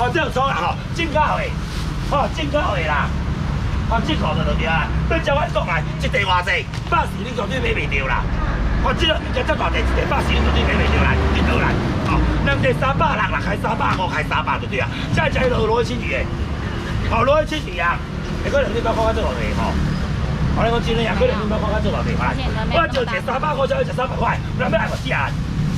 哦，这样冲啦吼，正较好诶，哦，正较好诶啦，哦，这个就对啊，你照我讲来，一地偌济，80你绝对买袂着啦。哦，这个物件这大地，一地80你绝对买袂着来，一倒来，哦，两地360，开350，开300就对啊，再加罗一千鱼诶，哦，罗一千鱼啊，可能200块较做落地吼。我讲真诶啊，可能200块较做落地块，我就一300块，才要一300块，不然要来我死啊！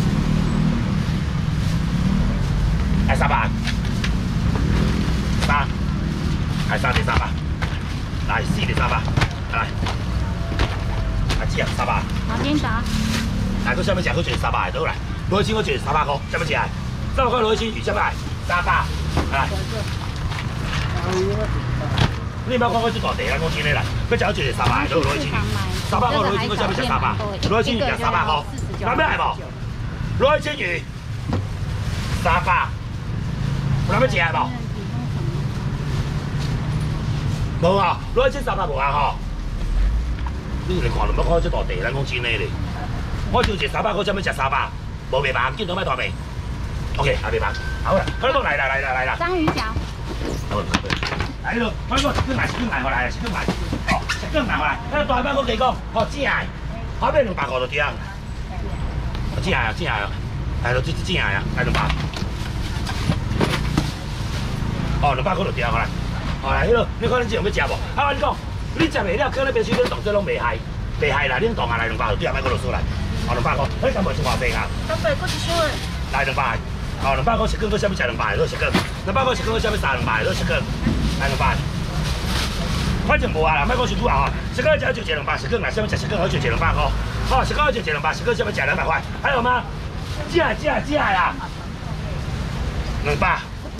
来300，来3地300，来4地300，来，来吃300。 好，点啥？ 来，佮啥物食？佮就是300倒来，罗一千佮就是300块，啥物食？300块罗一千鱼，啥物来？300，来。200块我做大地，咱讲真诶啦，要食就是300，都罗一千鱼，300块罗一千佮啥物食300，罗一千鱼食300块，咱要来无？罗一千鱼300，咱要食来无？无啊，罗一千300无啊吼。你来看200块这大地，咱讲真诶咧。我就一300块，啥物食300，无袂茫，见到卖大卖。OK， 也袂茫。好啦，快点来啦。 章鱼脚。 来咯，快个食卷来，食卷来，哦，食卷来回来，迄大班我加讲，好正诶，后面200块就对啊，正诶，来咯，正诶啊，来200，哦，200块就对啊，来，哦来，迄落，你看恁这样要食无？啊，我你讲，你食袂了，可能平时恁动作拢袂害啦，恁动下来200就对啊，莫搁落数来，哦200块，你敢袂出偌济啊？ 东北过去说。 来200，哦200块食卷，搁啥物食200？落食卷，200块食卷，搁啥物3 200？落食卷。来200，反正无啊啦，莫讲伤久啊吼。食个就一200，食个来，啥物食食个好就一200块。好，食个就一200，食个啥物食200块，还有吗？正啦，200。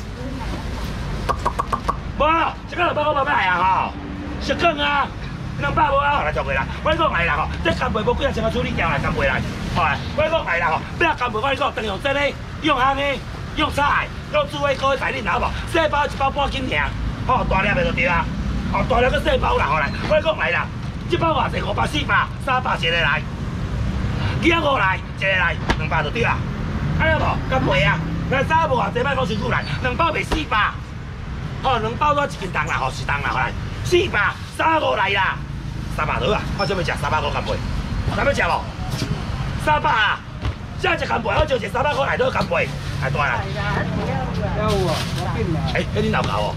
无，食个200块慢慢来啊吼。食个啊，200无啊，来就过来。我讲来啦吼，这干贝无几啊钱处理掉来干贝来。好来，我讲来啦吼，不要干贝，我讲，等用真诶，用烘诶，用菜，用煮粿糕在恁拿无？细包1包半斤尔。哦，大粒的就对啊，哦，大粒个细包啦，好来，我讲来啦，这包偌济？500、400、300一个来，几啊5来，一个来，200就对啦，看到无？干袂啊？来3无偌济，莫讲伤久来，2包卖400，哦，2包都1斤重啦，吼，1重啦，好来，400、3、5来啦，300倒啊，我想要食300块干贝，想要食无？300啊，现在食干贝，我就一300块来倒干贝，来大啦。有啊，迄恁老狗哦。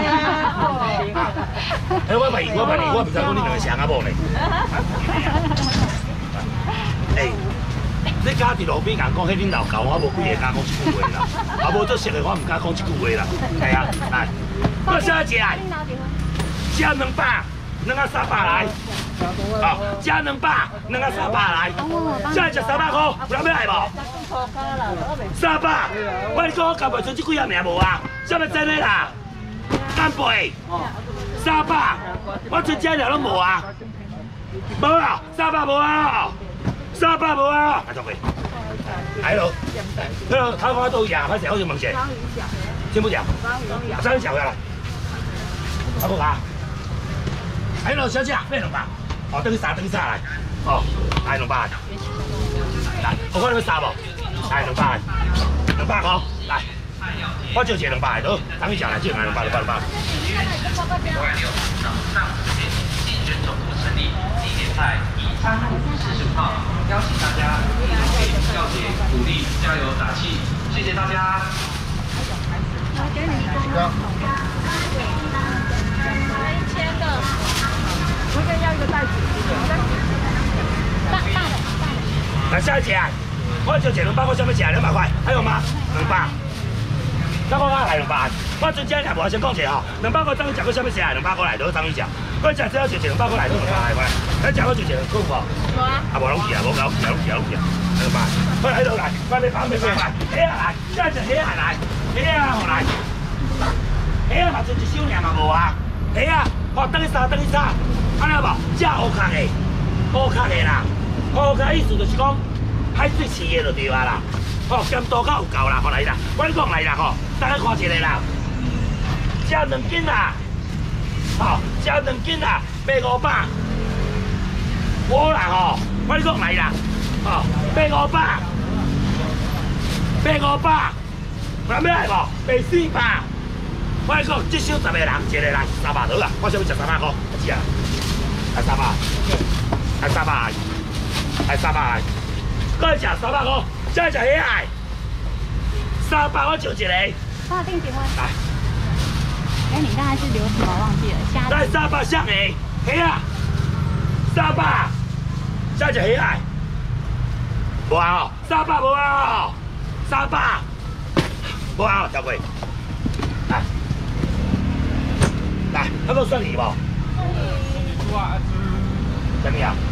我问你，我唔知讲恁两个是阿某呢。你家伫路边人讲，迄恁老狗，我无几个敢讲一句话啦。啊，无做熟的，我唔敢讲一句话啦。系啊，来，我小姐来，加200，2啊300来。好，加200，2啊300来。现在食300块，有人要来无？300，我你讲我干袂剩这几啊名无啊？啥物真的啦？干贝300，我剩这了拢无啊？无啊，300无啊，300无啊，来做过，来咯，他讲都养，反正好像问些，先不讲，三小下来，阿不卡，来咯，小姐，买200，哦，等于3来，哦，来200，来，我看你要3无？来200块，来，我就一200块，倒，等你讲来，就来200。5月6日早上10点，竞选总部成立，地点在3路45号，邀请大家一同给教姐鼓励、加油打气，谢谢大家。1000个，我这要一个袋子，大的。来下一节。我就1 200块，想要食200块，还有吗？200，再我来200，我阵间也无先讲一下吼，200块等于食过啥物食？200块来倒等于食，我食只要就1 200块来倒200块来，咱食我就1块无？无啊。啊无拢去啊，无搞去啊，200，快来倒来，快别放，来，起啊来，现在就起啊来，起啊好来，起啊嘛就1手尔嘛无啊，起啊，哦等于3，安尼无？这乌壳的，乌壳的啦，乌壳意思就是讲。海水饲的就对啊啦，吼咸度较有够啦，吼来啦，我讲来啦吼，大家看一个啦，食2斤啦，吼食2斤啦，卖500，我啦吼，我讲来啦，吼卖500，卖500，有人要来无？卖400， 我跟你讲，这手10个人，一个人300多啦，我想要食300块，是啊，来300，来300，来300，再食300块，再食遐爱，300我就一个。 帮我订结婚。 来， 哎，你刚才是留什么忘记了？虾来300像虾，虾啊，300，再食虾爱，无啊，300无啊，300，无啊，跳过，来，来，那个算你无？怎么样？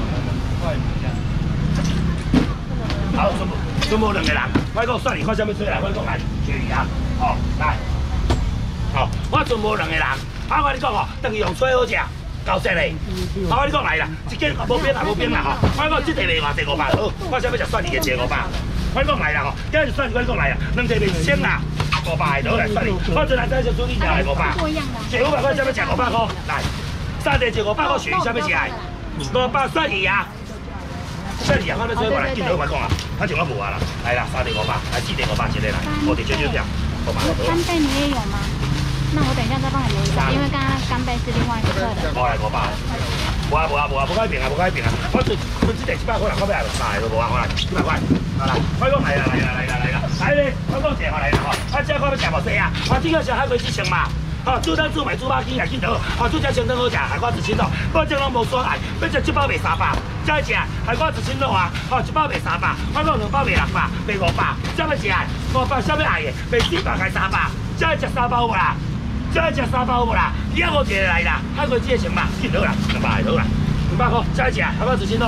好，全部2个人，我讲算你看什么出来，我讲来去啊，哦，来，哦，我全部2个人，我跟你讲哦，等于用吹好食。够势嘞！我跟你讲来啦，一间无变啦，无变啦吼！我讲这地卖偌济500，好，我想要食蒜泥的1个500。我讲来啦吼，今日蒜泥我讲来啦，2地卖1000啦，500的都来蒜泥。我最难再就煮你来500，1个500块，想要食500块，来，3地1个500块，选想要食500蒜泥啊！蒜泥啊，我要做过来，见到我讲啊，反正我无啊啦，来啦，3地500，来4地500，一个来，5地9条，500好。 干贝你也有吗？那我等一下再帮你留一下，因为刚刚干贝是另外一个客的。 500，无改变啊，无改变啊！我这地100块啦，我要来3个都无啊，我来100块，来，我讲来啦，来咧，我讲坐来啦吼，这我要食无济啊，这个是海龟之前嘛。哦，煮汤煮糜煮肉羹也见到，哦，煮只清汤好食，海瓜子青肉，我这拢无酸爱，要食1包卖300，再食海瓜子青肉啊，哦，1包卖300，我讲2包卖600，卖500，再要食500，啥要爱的，卖400开300，再食3包无啦？再食3包无啦？你啊5一个来啦，海龟之前嘛，见到啦，200好啦，200块，再食海瓜子青肉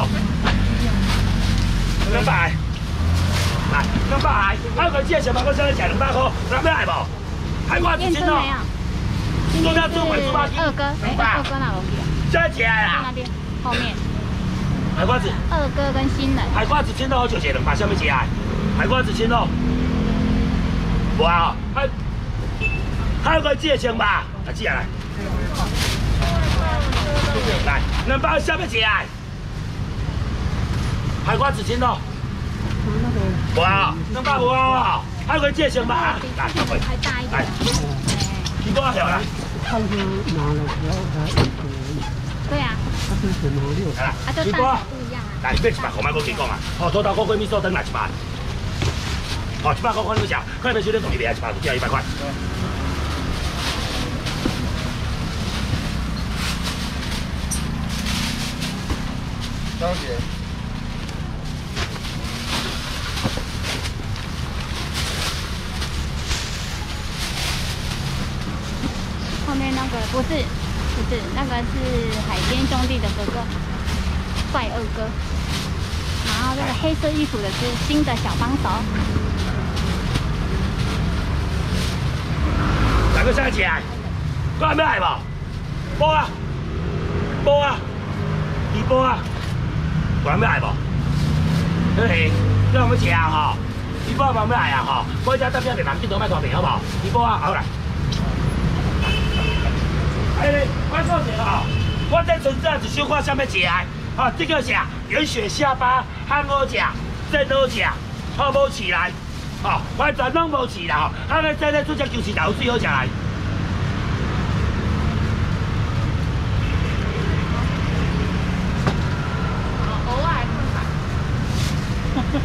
，200，来200，海龟之前嘛，我想要食200块，人要爱无？海瓜子青肉。做到做尾猪八斤， 二哥哪龙去了？ 再起来啦！ 那边后面。 海瓜子。 二哥跟新人。 海瓜子青肉好就200，什么起来？海瓜子青肉。无啊，海瓜子1000吧，来起来。来，200什么起来？海瓜子青肉。无啊，200无啊，海瓜子1000吧，来， 还大一点。 你多少条啦？ 看着拿了条才1个而已。 对啊。 它是什么6？ 啊，就大小不一样啊。 来，买100块，莫跟讲啊！哦，土豆锅粿米线等来100。哦，100块看你要食，看你要收咧送伊100，就100块。 小姐。 后面那个不是，那个是海鲜兄弟的哥哥，帅二哥。然后这个黑色衣服的是新的小帮手。 哪个想起来？我还没来无？无啊，无啊，你无啊？我还没来无？嘿，你有冇吃啊？吼，你无还没来啊？吼，我只等下别人见到卖拖皮好不好？你无啊？好来。哎，我讲一下吼，我这存在一小块啥物食的？哦，这个是原血下巴，很好食，真好食，好无饲来，哦，完全拢无饲啦吼，啊，咱这做只球豉豆水好食来。 偶尔看看。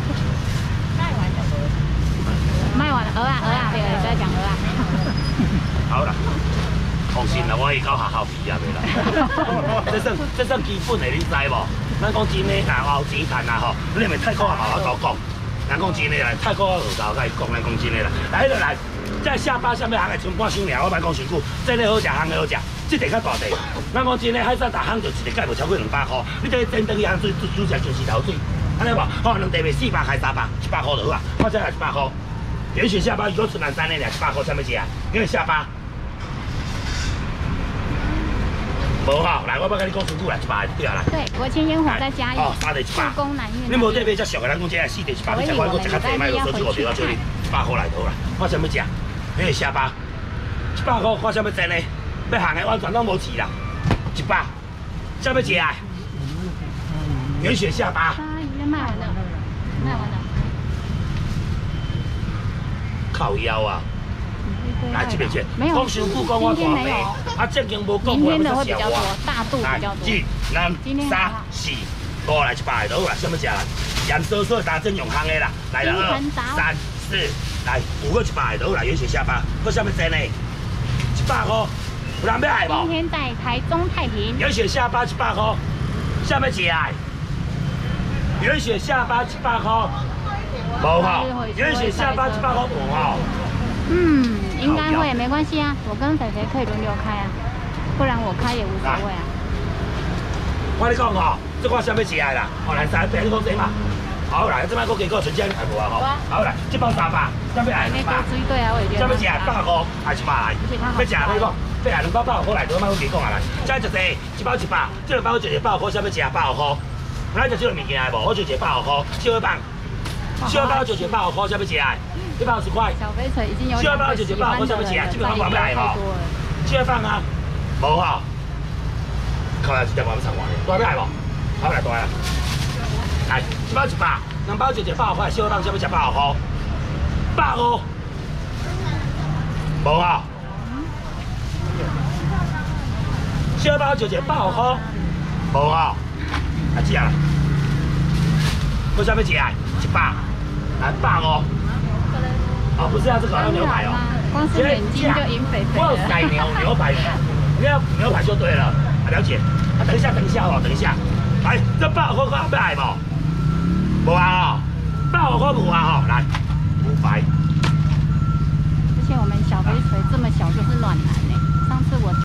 卖完了，鹅啊，对，在讲鹅啊。 好啦。放心啦，我会到学校毕业的啦。这算基本的，你知无？咱讲真的，若有钱赚啦吼，你咪泰国也嘛我讲。咱讲真的啦，泰国我后头甲伊讲，咱讲真的啦。来就来，这下巴下面行的剩半箱尔，我莫讲伤久。这个好食，行的好食，这地较大地。咱讲真的，海产大行就一个价无超过200块。你这真等于行水煮食就是头水，安尼无？哦，2地卖400开300，100块就好啊。我这来100块。原始下巴如果纯南山的200块，啥物事啊？因为下巴。无吼，来，我要跟你讲清楚来，100对啊来。 对，国庆烟火在嘉义。 哦，3地100。故宫南院。你无这边才俗的，咱讲这4地100，你食我讲食较济，卖个手机5条到少你100块来头啦。我啥物食？迄个下巴，100块看啥物真的？要行的完全拢无饲啦，100。啥物食啊？原血下巴。 卖完了，卖完了。 靠腰啊！ 来这边去。 没有， 讲伤久讲我大妹，啊正经无讲我要吃我。 大肚比较多。 一、两、三、四、五来100个啦，什么食啦？盐酥酥打针用烘的啦，来了2、3、4，来5个100个啦，原雪下巴，搁什么针呢？100块，有人要爱无？ 今天在台中太平。 原雪下巴100块，什么食爱？原雪下巴100块，无哈？原雪下巴100块无哈？ 嗯，应该会，没关系啊，我跟肥肥可以轮流开啊，不然我开也无所谓啊。 我跟你讲吼，这我啥物食的啦？哦，来3杯，你讲这嘛？好啦，这摆我加个存钱还无啊吼？好啦，这包300，啥物爱？300。 对啊，我也觉得。 啥物食？100块还100来？要食你讲，要来2包100块来，都莫我别讲啊来。再一个，1包100，这2包就100块，啥物食100块？咱就这个物件无，我就100块，小一棒，小包就100块，啥物食？150块。 小肥腿已经有小包就100块，啥物食？这个方法要来吼？小棒啊，无吼。靠来1包要3万，大要来无？好来大啊！来1包100，2包就100块，小棒啥物食100块？150，无吼？小包就100块，无吼？啊这样啦，我啥物食啊？100，来150。哦，不是要这个要牛排哦。 光是眼睛就赢肥肥了。 我有改牛排，牛排就对了。了解。啊，等一下哦，等一下。来，这150块要爱无？无啊哦，150块无啊哦，来500。 之前我们小肥腿这么小就是暖男呢，上次我。